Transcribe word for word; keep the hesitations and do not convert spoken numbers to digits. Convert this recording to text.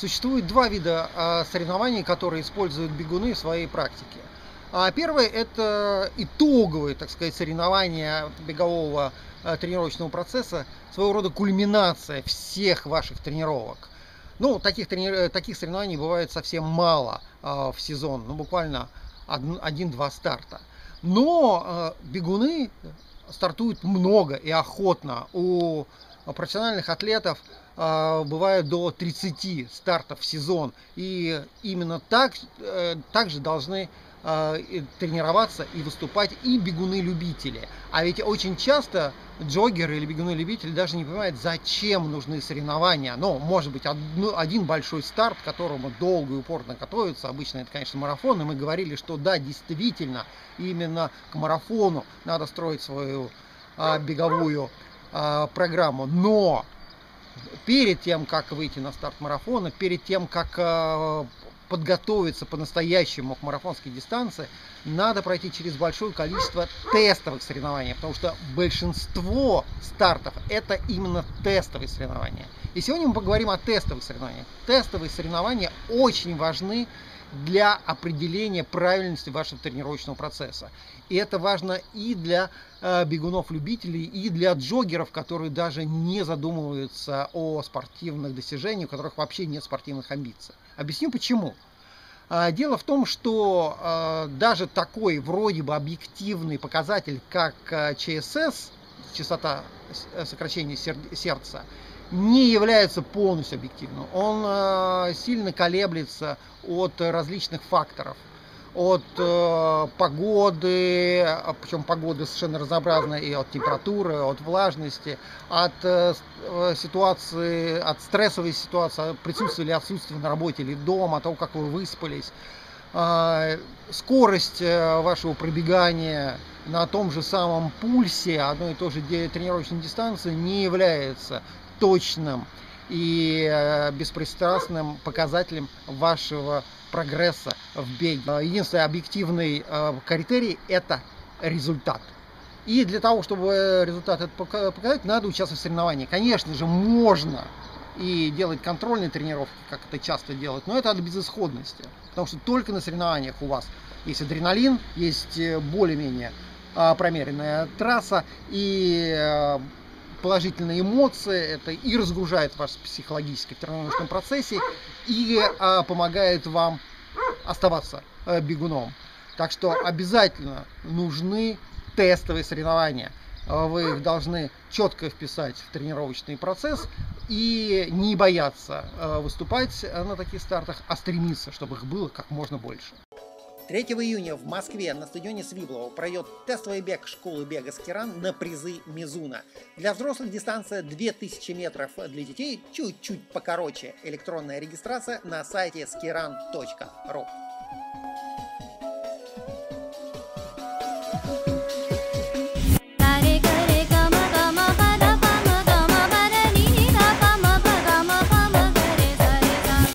Существует два вида а, соревнований, которые используют бегуны в своей практике. А первое — это итоговые, так сказать, соревнования бегового а, тренировочного процесса, своего рода кульминация всех ваших тренировок. Ну, таких, трени... таких соревнований бывает совсем мало а, в сезон, ну, буквально один-два старта. Но а, бегуны стартуют много и охотно. У профессиональных атлетов э, бывает до тридцати стартов в сезон. И именно так, э, так же должны э, тренироваться и выступать и бегуны-любители. А ведь очень часто джоггеры или бегуны-любители даже не понимают, зачем нужны соревнования. Но может быть одну, один большой старт, к которому долго и упорно готовятся. Обычно это, конечно, марафон. И мы говорили, что да, действительно, именно к марафону надо строить свою э, беговую программу, но перед тем, как выйти на старт марафона, перед тем, как э, подготовиться по-настоящему к марафонской дистанции, надо пройти через большое количество тестовых соревнований, потому что большинство стартов это именно тестовые соревнования. И сегодня мы поговорим о тестовых соревнованиях. Тестовые соревнования очень важны для определения правильности вашего тренировочного процесса. И это важно и для э, бегунов-любителей, и для джоггеров, которые даже не задумываются о спортивных достижениях, у которых вообще нет спортивных амбиций. Объясню почему. А, дело в том, что э, даже такой вроде бы объективный показатель, как э, ЧСС, частота сокращения сердца, не является полностью объективным. Он э, сильно колеблется от различных факторов. От э, погоды, причем погода совершенно разнообразная, и от температуры, от влажности, от э, ситуации, от стрессовой ситуации, от присутствия или отсутствия на работе или дома, от того, как вы выспались. Э, скорость вашего пробегания на том же самом пульсе одной и той же тренировочной дистанции не является точным и э, беспристрастным показателем вашего прогресса в беге. Единственный объективный э, критерий – это результат. И для того, чтобы результат этот показать, надо участвовать в соревнованиях. Конечно же, можно и делать контрольные тренировки, как это часто делают, но это от безысходности. Потому что только на соревнованиях у вас есть адреналин, есть более-менее э, промеренная трасса и э, положительные эмоции, это и разгружает вас психологически в тренировочном процессе, и а, помогает вам оставаться а, бегуном. Так что обязательно нужны тестовые соревнования. Вы их должны четко вписать в тренировочный процесс и не бояться а, выступать на таких стартах, а стремиться, чтобы их было как можно больше. третьего июня в Москве на стадионе Свиблово пройдет тестовый бег школы бега Скиран на призы Мизуна. Для взрослых дистанция две тысячи метров, для детей чуть-чуть покороче. Электронная регистрация на сайте скиран точка ру.